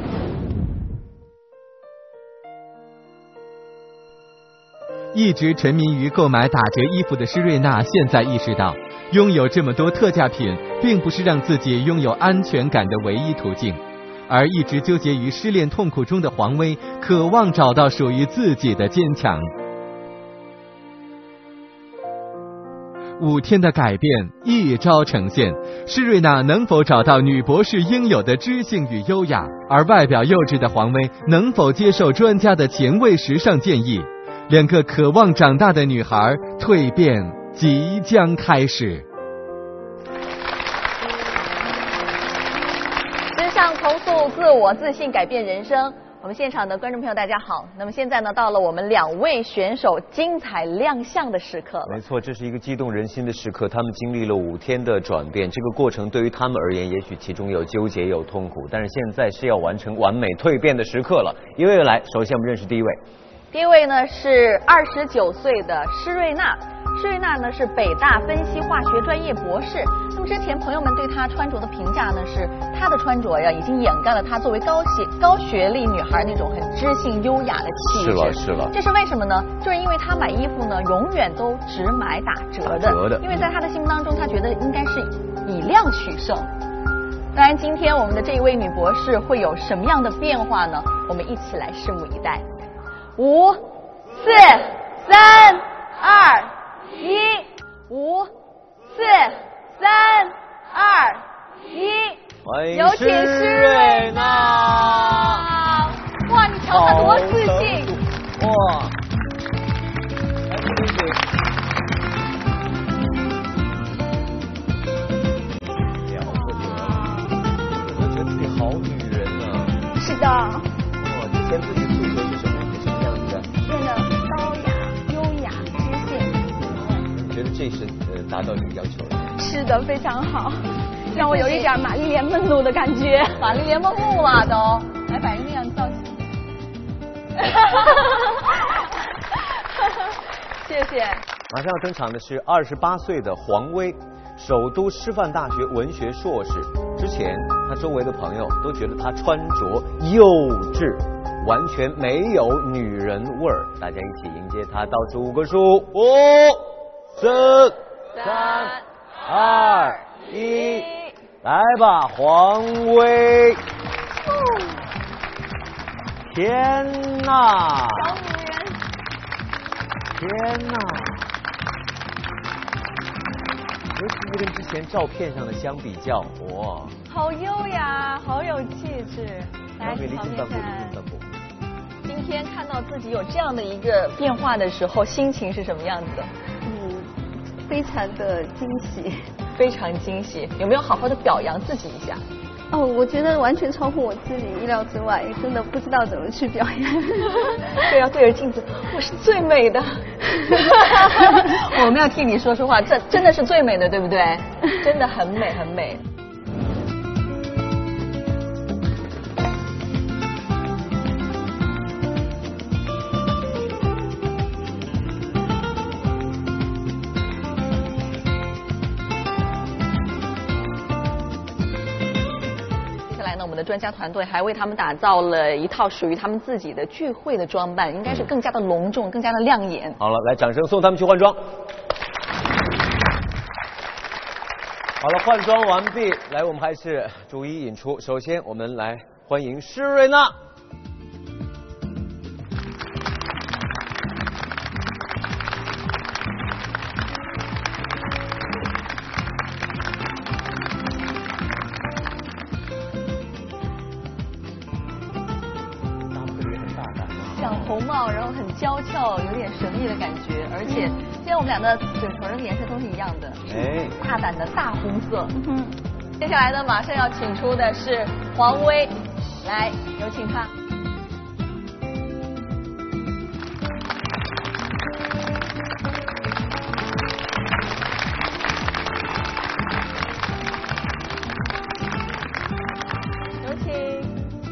一直沉迷于购买打折衣服的施瑞娜，现在意识到，拥有这么多特价品，并不是让自己拥有安全感的唯一途径。而一直纠结于失恋痛苦中的黄薇，渴望找到属于自己的坚强。5天的改变一朝呈现，施瑞娜能否找到女博士应有的知性与优雅？而外表幼稚的黄薇能否接受专家的前卫时尚建议？2个渴望长大的女孩蜕变即将开始。 真相重塑自我，自信改变人生。我们现场的观众朋友大家好，那么现在呢到了我们2位选手精彩亮相的时刻了。 没错，这是一个激动人心的时刻，他们经历了5天的转变，这个过程对于他们而言也许其中有纠结有痛苦，但是现在是要完成完美蜕变的时刻了。一位来，首先我们认识第一位。 第一位呢是29岁的施瑞娜。施瑞娜呢是北大分析化学专业博士。那么之前朋友们对她穿着的评价呢是，她的穿着呀已经掩盖了她作为高学历女孩那种很知性优雅的气质。 是了。 这是为什么呢？就是因为她买衣服呢永远都只买打折的。因为在她的心目当中，她觉得应该是以量取胜。当然，今天我们的这一位女博士会有什么样的变化呢？我们一起来拭目以待。5、4、3、2、1，5、4、3、2、1，有请施瑞娜。哇，你瞧她多自信！ 哇，我觉得自己好女人啊！ 是的。 哇，之前自己诉求是什么样子的？ 变得高雅、优雅、知性。 觉得这是达到这个要求了？ 是的，非常好。 让我有一点玛丽莲梦露的感觉。 玛丽莲梦露了都，来摆个那样的造型。谢谢。 马上要登场的是28岁的黄薇，首都师范大学文学硕士。之前他周围的朋友都觉得他穿着幼稚，完全没有女人味儿。大家一起迎接他，倒数5个数，5、4、3、2、1，来吧，黄薇！天哪！ 小女人！ 天哪！尤其是跟之前照片上的相比较，哇， 好优雅，好有气质。来， 离近半步，离近半步。 今天看到自己有这样的一个变化的时候，心情是什么样子的？ 非常的惊喜， 非常惊喜。有没有好好的表扬自己一下？ 哦，我觉得完全超乎我自己意料之外，真的不知道怎么去表演。 对啊，对着镜子，我是最美的。我们要替你说说话，这真的是最美的，对不对？真的很美，很美。专家团队还为他们打造了一套属于他们自己的聚会的装扮，应该是更加的隆重，更加的亮眼。 好了，来，掌声送他们去换装。好了，换装完毕，来，我们还是逐一引出。首先，我们来欢迎施瑞娜。 红帽，然后很娇俏，有点神秘的感觉，而且现在我们俩的嘴唇的颜色都是一样的，大胆的大红色。接下来呢，马上要请出的是黄薇，来，有请她。有请。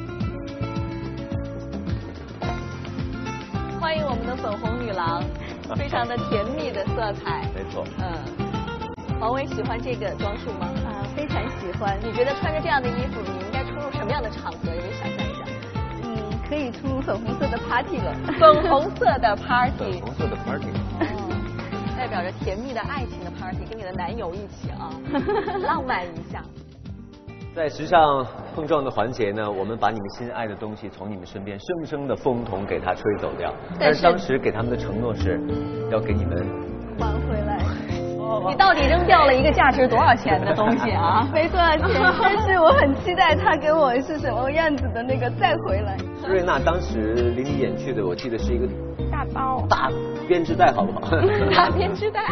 欢迎我们的粉红女郎，非常的甜蜜的色彩。 没错。 黄薇喜欢这个装束吗？ 非常喜欢。 你觉得穿着这样的衣服，你应该出入什么样的场合？你可以想象一下。 可以出入粉红色的 party 了。 粉红色的 party。 粉红色的 party。 代表着甜蜜的爱情的 party， 跟你的男友一起啊，浪漫一下。 在时尚碰撞的环节呢，我们把你们心爱的东西从你们身边生生的风筒给它吹走掉。但是当时给他们的承诺是，要给你们还回来。 你到底扔掉了一个价值多少钱的东西啊？ 没多少钱，但是我很期待他给我是什么样子的那个再回来。 瑞娜当时离你远去的，我记得是一个大包， 大编织袋，好不好？ 大编织袋。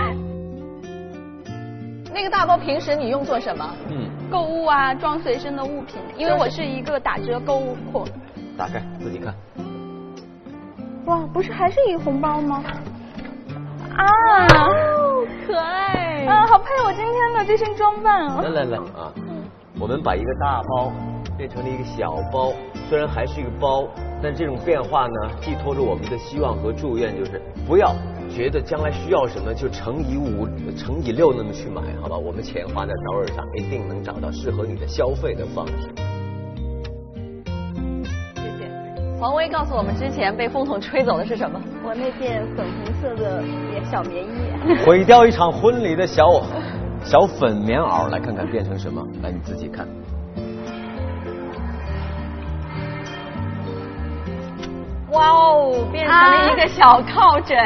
那个大包平时你用做什么？ 购物啊，装随身的物品，因为我是一个打折购物货。 打开自己看。 哇，不是还是一个红包吗？ 可爱好配我今天的这身装扮啊！ 来啊，我们把一个大包变成了一个小包，虽然还是一个包，但这种变化呢，寄托着我们的希望和祝愿，就是不要觉得将来需要什么就乘以5、乘以6那么去买，好吧？我们钱花在刀刃上，一定能找到适合你的消费的方式。 谢谢。黄薇告诉我们，之前被风筒吹走的是什么？ 我那件粉红色的小棉衣。 毁掉一场婚礼的小粉棉袄，来看看变成什么？来，你自己看。 哇哦，变成了一个小靠枕。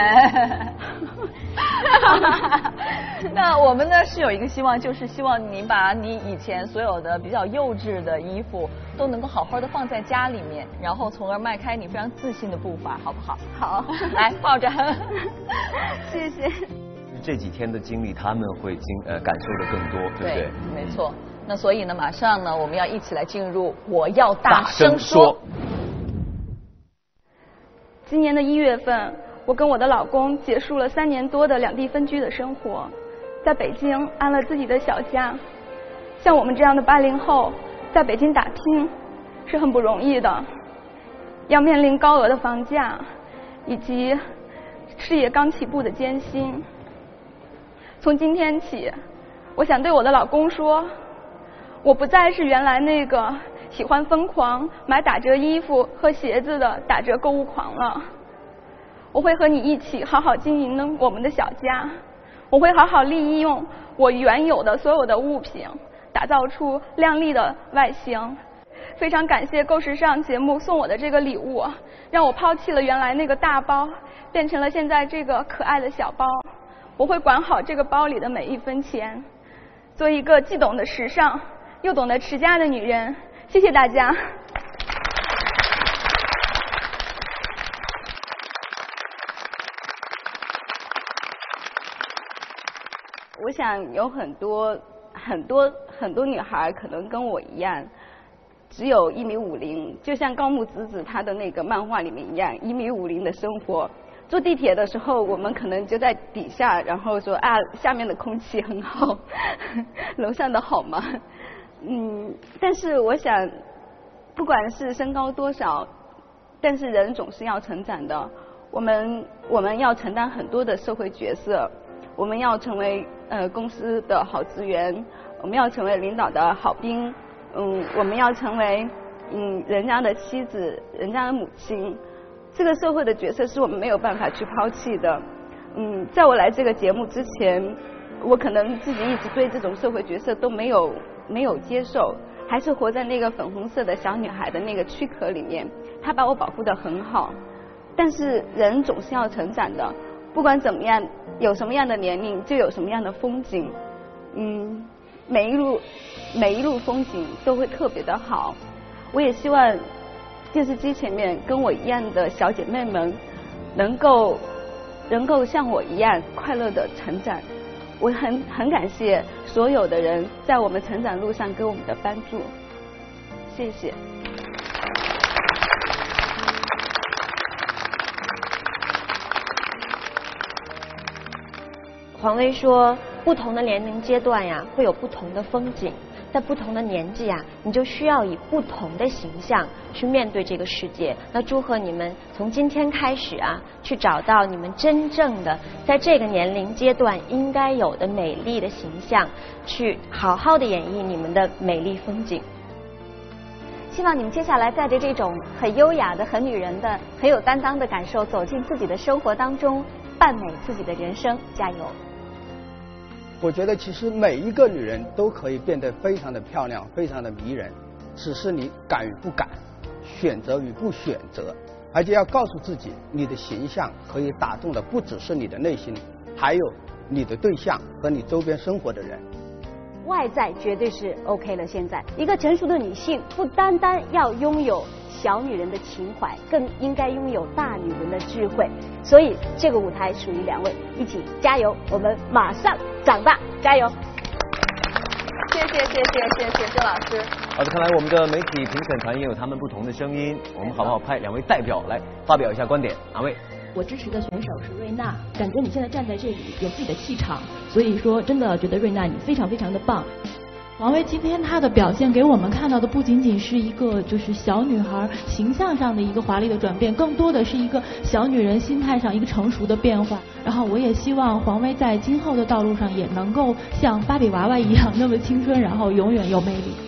那我们呢是有一个希望，就是希望你把你以前所有的比较幼稚的衣服都能够好好的放在家里面，然后从而迈开你非常自信的步伐，好不好？ 好， 来抱着。 谢谢。 这几天的经历，他们会感受的更多，对不对？ 没错。那所以呢，马上呢，我们要一起来进入我要大声说。 今年的1月份，我跟我的老公结束了3年多的两地分居的生活，在北京安了自己的小家。 像我们这样的80后，在北京打拼是很不容易的，要面临高额的房价，以及事业刚起步的艰辛。从今天起，我想对我的老公说，我不再是原来那个喜欢疯狂买打折衣服和鞋子的打折购物狂了。我会和你一起好好经营我们的小家，我会好好利用我原有的所有的物品，打造出靓丽的外形。非常感谢够时尚节目送我的这个礼物，让我抛弃了原来那个大包，变成了现在这个可爱的小包。我会管好这个包里的每一分钱，做一个既懂得时尚又懂得持家的女人。谢谢大家。 我想有很多女孩可能跟我一样，只有1.50米，就像高木直子她的那个漫画里面一样，1.50米的生活。坐地铁的时候，我们可能就在底下，然后说啊，下面的空气很好，楼上的好吗？但是我想，不管是身高多少，但是人总是要成长的。我们要承担很多的社会角色，我们要成为公司的好职员，我们要成为领导的好兵，我们要成为人家的妻子，人家的母亲。这个社会的角色是我们没有办法去抛弃的。在我来这个节目之前，我可能自己一直对这种社会角色都没有接受，还是活在那个粉红色的小女孩的那个躯壳里面。她把我保护得很好，但是人总是要成长的，不管怎么样，有什么样的年龄就有什么样的风景。每一路风景都会特别的好。我也希望电视机前面跟我一样的小姐妹们能够像我一样快乐的成长。我很感谢所有的人在我们成长路上给我们的帮助，谢谢。 黄薇说，不同的年龄阶段呀，会有不同的风景。在不同的年纪啊，你就需要以不同的形象去面对这个世界。那祝贺你们从今天开始啊，去找到你们真正的在这个年龄阶段应该有的美丽的形象，去好好的演绎你们的美丽风景。 希望你们接下来带着这种很优雅的、很女人的、很有担当的感受，走进自己的生活当中，扮美自己的人生，加油！ 我觉得其实每一个女人都可以变得非常的漂亮，非常的迷人，只是你敢与不敢，选择与不选择。而且要告诉自己，你的形象可以打动的不只是你的内心，还有你的对象和你周边生活的人。 外在绝对是 OK 了。现在一个成熟的女性，不单单要拥有小女人的情怀，更应该拥有大女人的智慧。所以这个舞台属于两位，一起加油！我们马上长大，加油！谢谢周老师。 好的，看来我们的媒体评审团也有他们不同的声音，我们好不好派两位代表来发表一下观点？哪位？ 我支持的选手是瑞娜，感觉你现在站在这里有自己的气场，所以说真的觉得瑞娜你非常非常的棒。王薇今天她的表现给我们看到的不仅仅是一个就是小女孩形象上的一个华丽的转变，更多的是一个小女人心态上一个成熟的变化。然后我也希望黄薇在今后的道路上也能够像芭比娃娃一样那么青春，然后永远有魅力。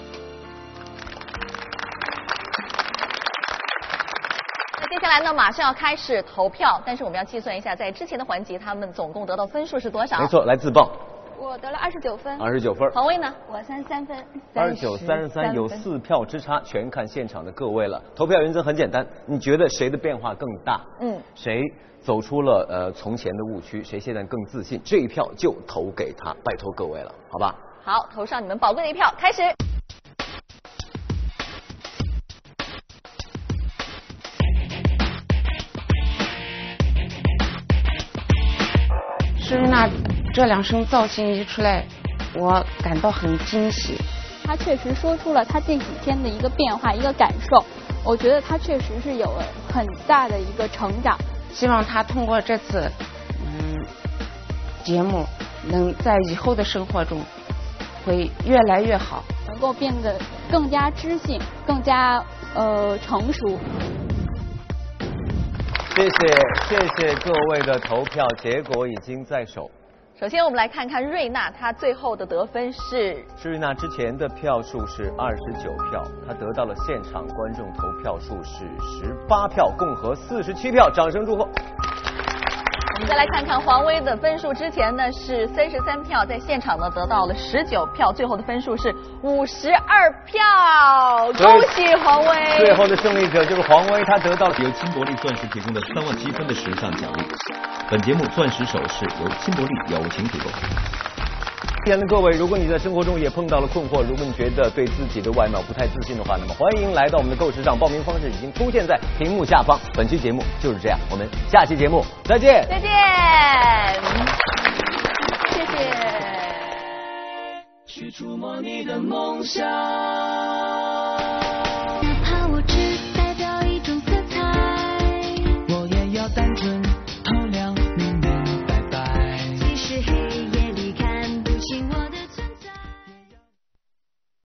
接下来呢，马上要开始投票，但是我们要计算一下，在之前的环节他们总共得到分数是多少？ 没错，来自报。 我得了29分。 29分。 黄薇呢？ 我33分。 29、33有4票之差，全看现场的各位了。投票原则很简单，你觉得谁的变化更大？谁走出了从前的误区，谁现在更自信？这一票就投给他，拜托各位了，好吧？ 好，投上你们宝贵的一票，开始。 施瑞娜这2身造型一出来，我感到很惊喜。 她确实说出了她这几天的一个变化，一个感受。我觉得她确实是有了很大的一个成长。 希望她通过这次节目，能在以后的生活中会越来越好， 能够变得更加知性，更加成熟。 谢谢各位的投票，结果已经在手。 首先，我们来看看瑞娜，她最后的得分是瑞娜之前的票数是29票，她得到了现场观众投票数是18票，共和47票，掌声祝贺。 我们再来看看黄威的分数，之前呢是33票，在现场呢得到了19票，最后的分数是52票，恭喜黄威！ 最后的胜利者就是黄威，他得到了由金伯利钻石提供的3万积分的时尚奖励。本节目钻石首饰由金伯利友情提供。亲爱的各位，如果你在生活中也碰到了困惑，如果你觉得对自己的外貌不太自信的话，那么欢迎来到我们的购时尚，报名方式已经出现在屏幕下方。本期节目就是这样，我们下期节目再见。 再见，谢谢。 去触摸你的梦想， 哪怕我只代表一种色彩， 我也要单纯